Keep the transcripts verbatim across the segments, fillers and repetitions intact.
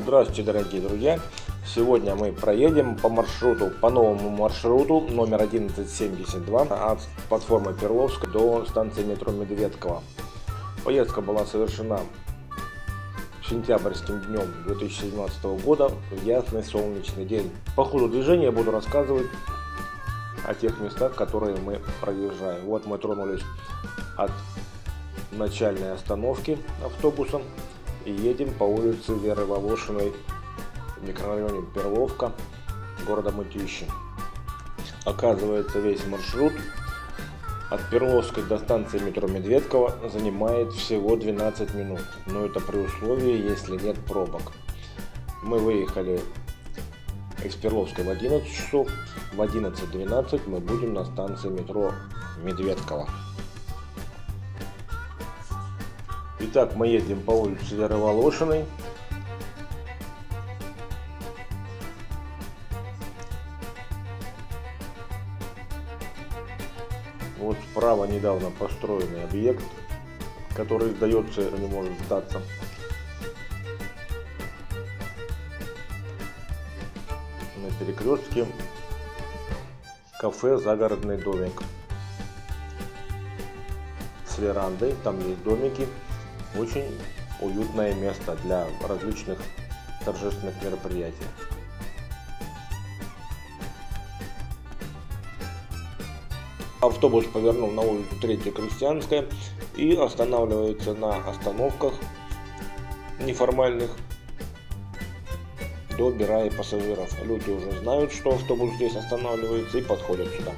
Здравствуйте, дорогие друзья! Сегодня мы проедем по маршруту, по новому маршруту номер одиннадцать семьдесят два от платформы Перловской до станции метро Медведково. Поездка была совершена сентябрьским днем две тысячи семнадцатого года в ясный солнечный день. По ходу движения я буду рассказывать о тех местах, которые мы проезжаем. Вот мы тронулись от начальной остановки автобуса и едем по улице Веры Волошиной в микрорайоне Перловка города Мытищи. Оказывается, весь маршрут от Перловской до станции метро Медведково занимает всего двенадцать минут, но это при условии, если нет пробок. Мы выехали из Перловской в одиннадцать часов, в одиннадцать двенадцать мы будем на станции метро Медведково. Итак, мы едем по улице Веры Волошиной. Вот справа недавно построенный объект, который сдается, не может сдаться. На перекрестке кафе «Загородный домик» с верандой, там есть домики. Очень уютное место для различных торжественных мероприятий. Автобус повернул на улицу Третья Крестьянская и останавливается на остановках неформальных, добирая пассажиров. Люди уже знают, что автобус здесь останавливается, и подходят сюда.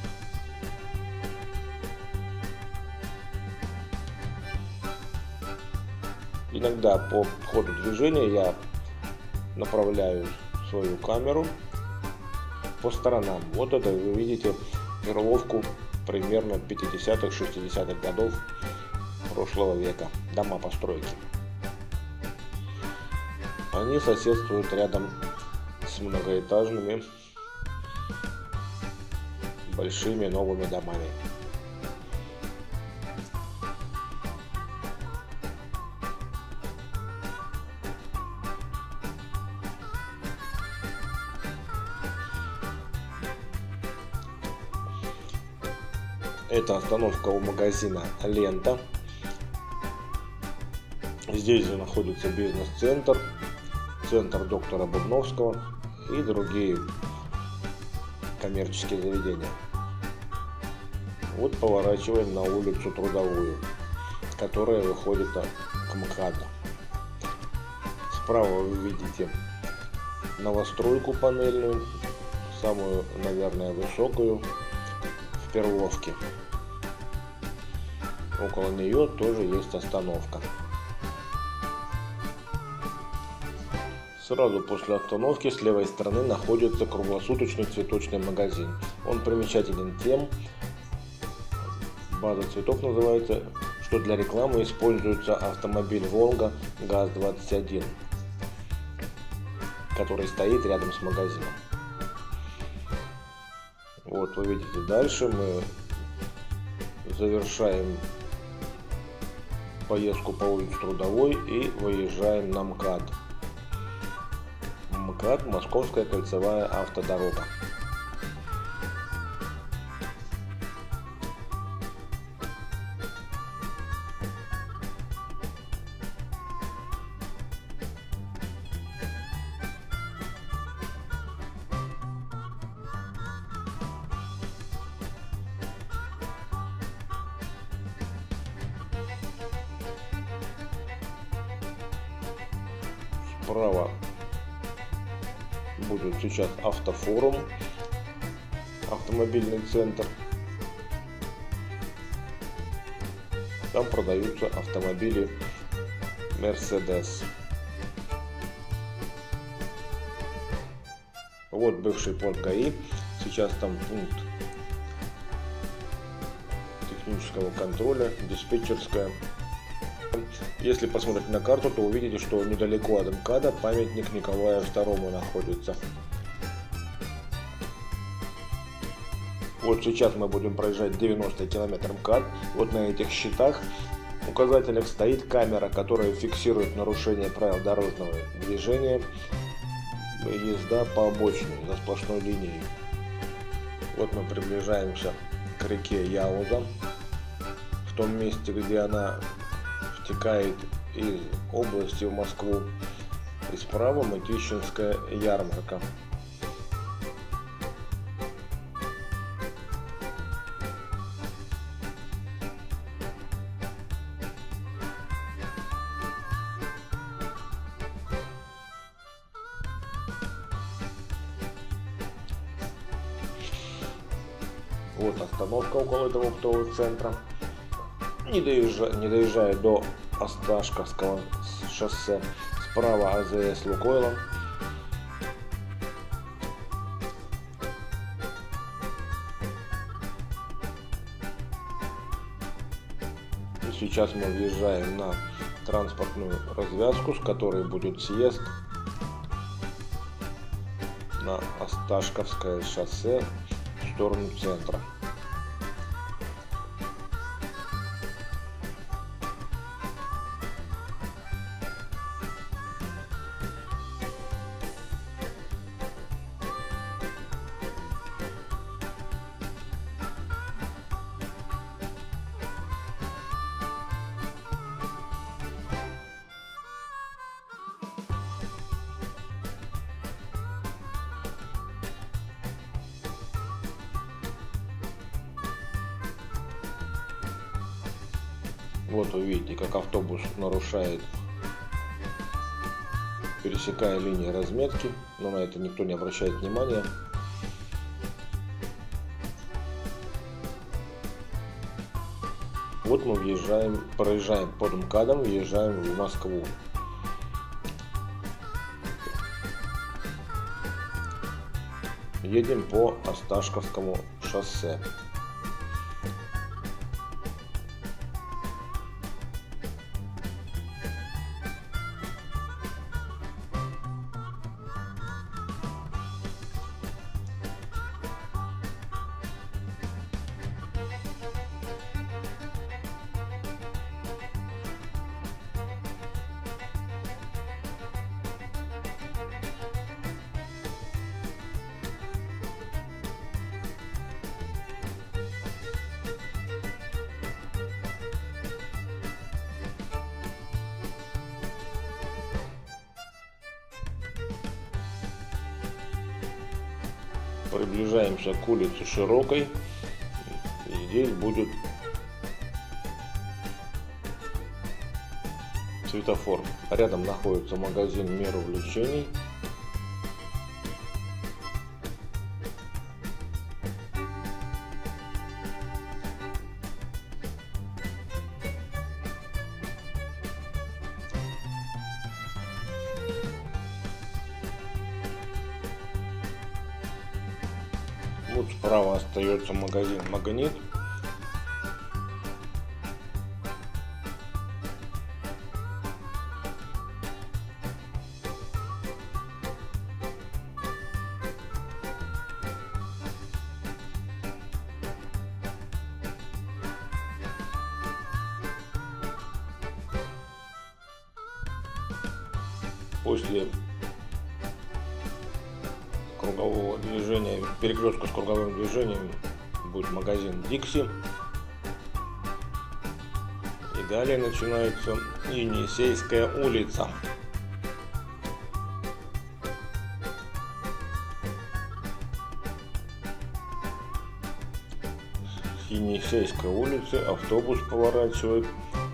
Иногда по ходу движения я направляю свою камеру по сторонам. Вот это вы видите Перловку примерно пятидесятых-шестидесятых годов прошлого века. Дома постройки. Они соседствуют рядом с многоэтажными большими новыми домами. Это остановка у магазина «Лента». Здесь же находится бизнес-центр, центр доктора Бубновского и другие коммерческие заведения. Вот поворачиваем на улицу Трудовую, которая выходит к МКАДу. Справа вы видите новостройку панельную, самую, наверное, высокую в Перловке. Около нее тоже есть остановка. Сразу после остановки с левой стороны находится круглосуточный цветочный магазин. Он примечателен тем, база цветов называется, что для рекламы используется автомобиль Волга ГАЗ двадцать один, который стоит рядом с магазином. Вот вы видите, дальше мы завершаем поездку по улице Трудовой и выезжаем на МКАД. МКАД — Московская кольцевая автодорога. Справа будет сейчас автофорум, автомобильный центр. Там продаются автомобили Mercedes. Вот бывший пункт ГАИ, сейчас там пункт технического контроля, диспетчерская. Если посмотреть на карту, то увидите, что недалеко от МКАДа памятник Николаю второму находится. Вот сейчас мы будем проезжать девяностый километр МКАД. Вот на этих щитах указателях стоит камера, которая фиксирует нарушение правил дорожного движения, езда по обочине за сплошной линией. Вот мы приближаемся к реке Яуза, в том месте, где она втекает из области в Москву, и справа Мытищинская ярмарка. Вот остановка около этого оптового центра. Не доезжая, не доезжая до Осташковского шоссе, справа АЗС Лукойла. И сейчас мы въезжаем на транспортную развязку, с которой будет съезд на Осташковское шоссе в сторону центра. Вот вы видите, как автобус нарушает, пересекая линии разметки, но на это никто не обращает внимания. Вот мы въезжаем, проезжаем под МКАДом, въезжаем в Москву. Едем по Осташковскому шоссе. Приближаемся к улице Широкой, и здесь будет светофор. Рядом находится магазин «Мир увлечений». Вот справа остается магазин «Магнит». После кругового движения, перекрестка с круговым движением, будет магазин Dixie. И далее начинается Енисейская улица. С Енисейской улицы автобус поворачивает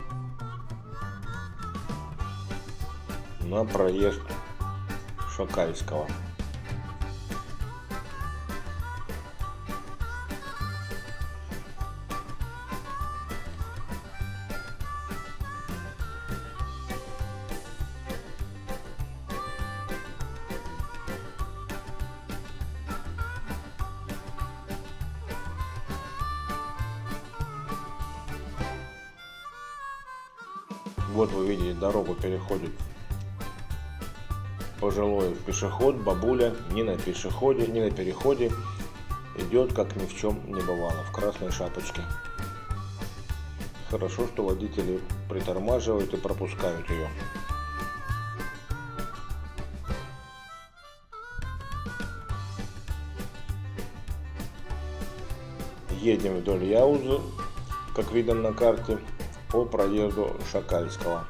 на проезд Шакальского. Вот вы видите, дорогу переходит пожилой пешеход, бабуля, не на пешеходе, не на переходе, идет как ни в чем не бывало, в красной шапочке. Хорошо, что водители притормаживают и пропускают ее. Едем вдоль Яузы, как видно на карте, по проезду Шакальского.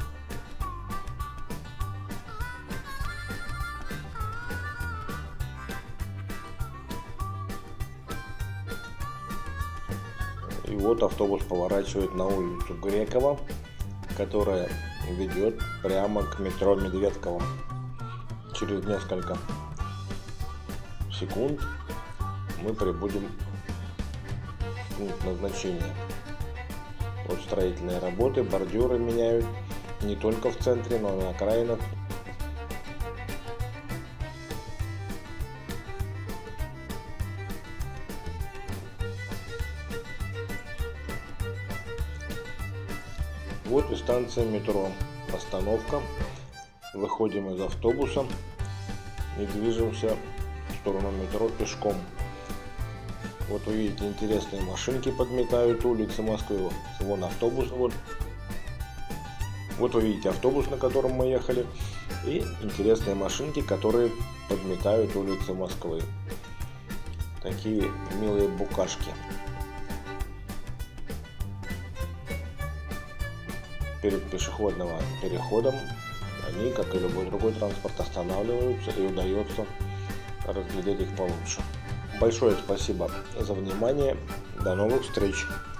И вот автобус поворачивает на улицу Грекова, которая ведет прямо к метро Медведково. Через несколько секунд мы прибудем в пункт назначения. Вот строительные работы, бордюры меняют не только в центре, но и на окраинах. Вот и станция метро. Остановка. Выходим из автобуса и движемся в сторону метро пешком. Вот вы видите, интересные машинки подметают улицы Москвы. Вон автобус. Вот. Вот вы видите автобус, на котором мы ехали. И интересные машинки, которые подметают улицы Москвы. Такие милые букашки. Перед пешеходным переходом они, как и любой другой транспорт, останавливаются, и удается разглядеть их получше. Большое спасибо за внимание. До новых встреч!